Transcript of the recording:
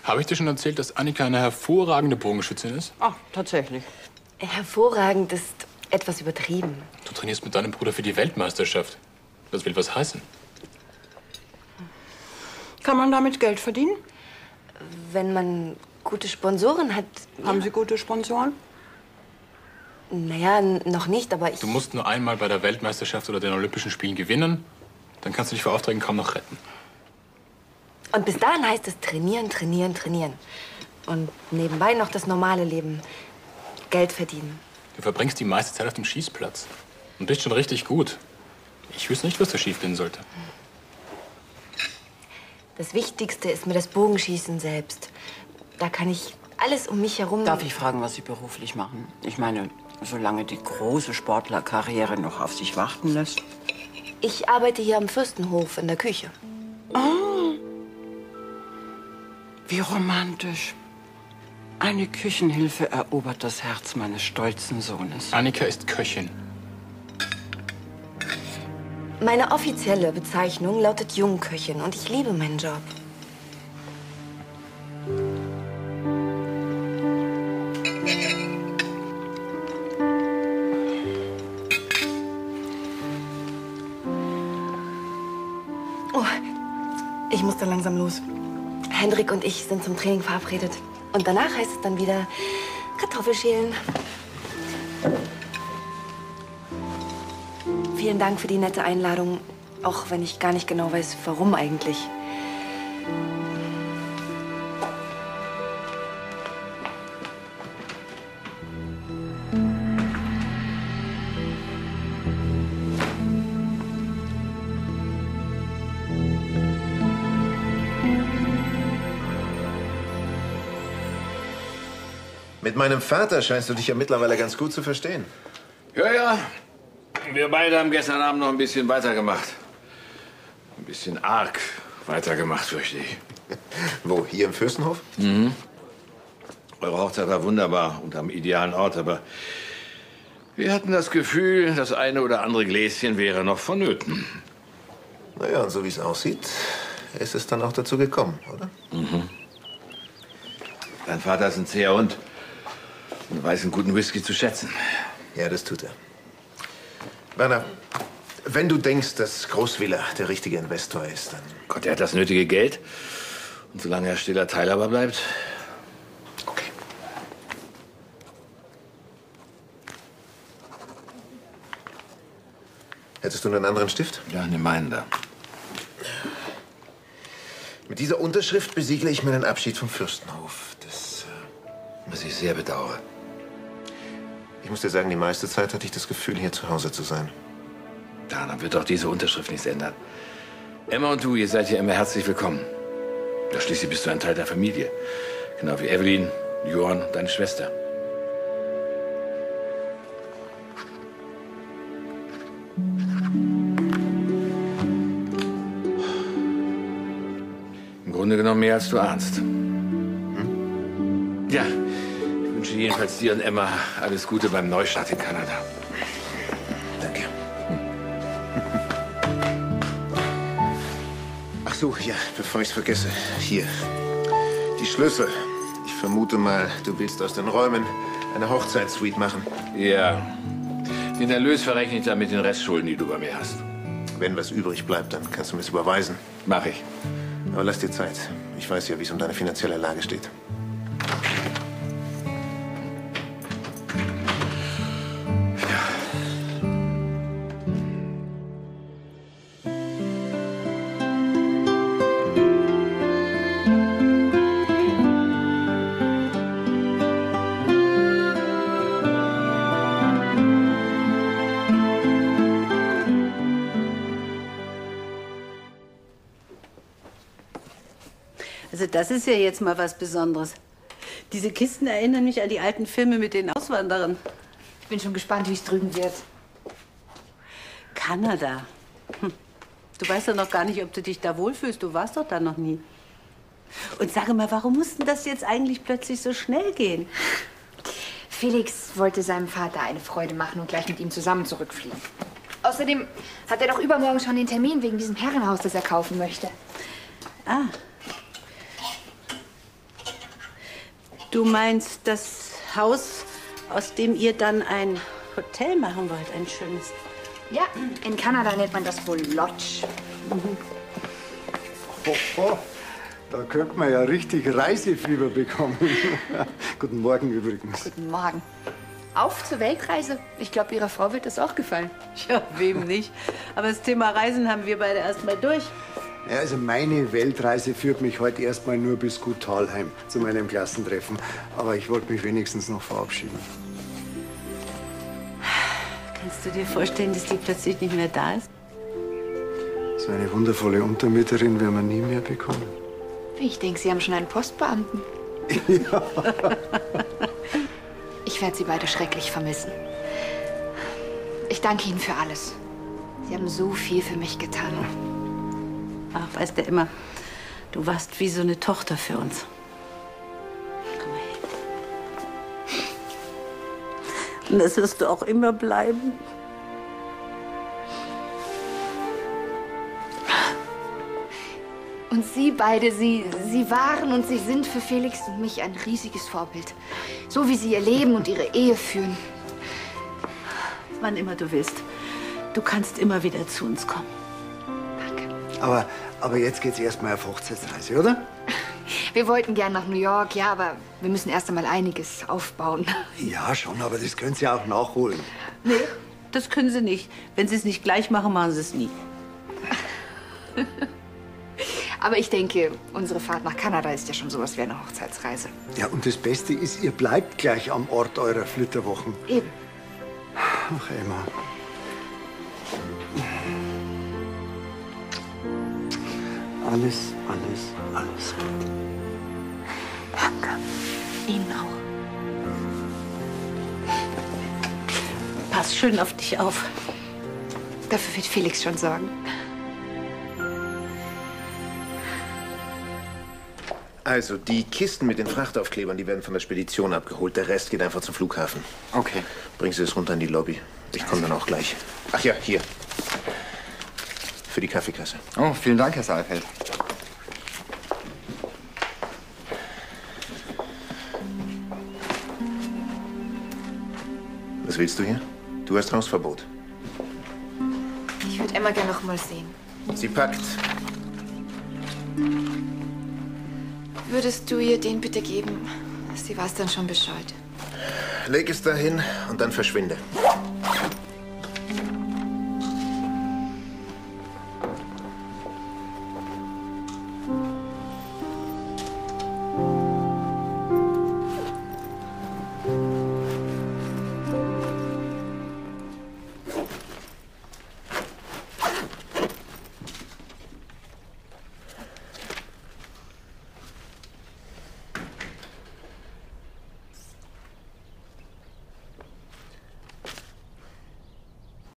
Habe ich dir schon erzählt, dass Annika eine hervorragende Bogenschützin ist? Ach, tatsächlich. Hervorragend ist etwas übertrieben. Du trainierst mit deinem Bruder für die Weltmeisterschaft. Das will was heißen. Kann man damit Geld verdienen? Wenn man gute Sponsoren hat... Haben Sie gute Sponsoren? Naja, noch nicht, aber ich... Du musst nur einmal bei der Weltmeisterschaft oder den Olympischen Spielen gewinnen. Dann kannst du dich vor Aufträgen kaum noch retten. Und bis dahin heißt es trainieren, trainieren, trainieren. Und nebenbei noch das normale Leben. Geld verdienen. Du verbringst die meiste Zeit auf dem Schießplatz. Und bist schon richtig gut. Ich wüsste nicht, was da schief gehen sollte. Das Wichtigste ist mir das Bogenschießen selbst. Da kann ich alles um mich herum... Darf ich fragen, was Sie beruflich machen? Ich meine, solange die große Sportlerkarriere noch auf sich warten lässt. Ich arbeite hier am Fürstenhof in der Küche. Oh, wie romantisch. Eine Küchenhilfe erobert das Herz meines stolzen Sohnes. Annika ist Köchin. Meine offizielle Bezeichnung lautet Jungköchin und ich liebe meinen Job. Oh, ich muss da langsam los. Hendrik und ich sind zum Training verabredet. Und danach heißt es dann wieder Kartoffelschälen. Vielen Dank für die nette Einladung, auch wenn ich gar nicht genau weiß, warum eigentlich. Mit meinem Vater scheinst du dich ja mittlerweile ganz gut zu verstehen. Ja, ja. Wir beide haben gestern Abend noch ein bisschen weitergemacht. Ein bisschen arg weitergemacht, fürchte ich. Wo, hier im Fürstenhof? Mhm. Eure Hochzeit war wunderbar und am idealen Ort, aber wir hatten das Gefühl, das eine oder andere Gläschen wäre noch vonnöten. Naja, und so wie es aussieht, ist es dann auch dazu gekommen, oder? Mhm. Dein Vater ist ein zäher Hund und weiß einen guten Whisky zu schätzen. Ja, das tut er. Werner, wenn du denkst, dass Großwiller der richtige Investor ist, dann... Gott, er hat das nötige Geld. Und solange er stiller Teilhaber bleibt... Okay. Hättest du einen anderen Stift? Ja, nimm meinen da. Mit dieser Unterschrift besiegle ich meinen Abschied vom Fürstenhof. Was ich sehr bedauere. Ich muss dir sagen, die meiste Zeit hatte ich das Gefühl, hier zu Hause zu sein. Daran wird auch diese Unterschrift nichts ändern. Emma und du, ihr seid hier immer herzlich willkommen. Ja, schließlich bist du ein Teil der Familie. Genau wie Evelyn, Johann, deine Schwester. Im Grunde genommen mehr, als du ahnst. Hm? Ja, ich wünsche jedenfalls dir und Emma alles Gute beim Neustart in Kanada. Danke. Ach so, ja, bevor ich es vergesse. Hier, die Schlüssel. Ich vermute mal, du willst aus den Räumen eine Hochzeitssuite machen. Ja. Den Erlös verrechne ich dann mit den Restschulden, die du bei mir hast. Wenn was übrig bleibt, dann kannst du mir es überweisen. Mach ich. Aber lass dir Zeit. Ich weiß ja, wie es um deine finanzielle Lage steht. Also das ist ja jetzt mal was Besonderes. Diese Kisten erinnern mich an die alten Filme mit den Auswanderern. Ich bin schon gespannt, wie es drüben wird. Kanada. Du weißt doch noch gar nicht, ob du dich da wohlfühlst. Du warst doch da noch nie. Und sage mal, warum musste das jetzt eigentlich plötzlich so schnell gehen? Felix wollte seinem Vater eine Freude machen und gleich mit ihm zusammen zurückfliegen. Außerdem hat er doch übermorgen schon den Termin wegen diesem Herrenhaus, das er kaufen möchte. Ah. Du meinst das Haus, aus dem ihr dann ein Hotel machen wollt, ein schönes? Ja, in Kanada nennt man das wohl Lodge. Oh, da könnte man ja richtig Reisefieber bekommen. Guten Morgen übrigens. Guten Morgen. Auf zur Weltreise. Ich glaube, Ihrer Frau wird das auch gefallen. Ja, wem nicht? Aber das Thema Reisen haben wir beide erst mal durch. Ja, also meine Weltreise führt mich heute erstmal nur bis Gut Talheim zu meinem Klassentreffen. Aber ich wollte mich wenigstens noch verabschieden. Kannst du dir vorstellen, dass die plötzlich nicht mehr da ist? So eine wundervolle Untermieterin werden wir nie mehr bekommen. Ich denke, Sie haben schon einen Postbeamten. Ja. Ich werde Sie beide schrecklich vermissen. Ich danke Ihnen für alles. Sie haben so viel für mich getan. Ach, weißt du immer, du warst wie so eine Tochter für uns. Komm mal her. Und das wirst du auch immer bleiben. Und Sie beide, Sie waren und Sie sind für Felix und mich ein riesiges Vorbild. So wie Sie Ihr Leben und Ihre Ehe führen. Wann immer du willst. Du kannst immer wieder zu uns kommen. Danke. Aber jetzt geht's erstmal auf Hochzeitsreise, oder? Wir wollten gern nach New York, ja, aber wir müssen erst einmal einiges aufbauen. Ja, schon, aber das können Sie auch nachholen. Nee, das können sie nicht. Wenn sie es nicht gleich machen, machen sie es nie. Aber ich denke, unsere Fahrt nach Kanada ist ja schon sowas wie eine Hochzeitsreise. Ja, und das Beste ist, ihr bleibt gleich am Ort eurer Flitterwochen. Eben. Ach, Emma. Alles gut. Danke. Ihnen auch. Pass schön auf dich auf. Dafür wird Felix schon sorgen. Also, die Kisten mit den Frachtaufklebern, die werden von der Spedition abgeholt. Der Rest geht einfach zum Flughafen. Okay. Bringen Sie es runter in die Lobby. Ich komme dann auch gleich. Ach ja, hier. Für die Kaffeekasse. Oh, vielen Dank, Herr Saalfeld. Was willst du hier? Du hast Hausverbot. Ich würde Emma gerne noch mal sehen. Sie packt. Würdest du ihr den bitte geben? Sie weiß dann schon Bescheid. Leg es dahin und dann verschwinde.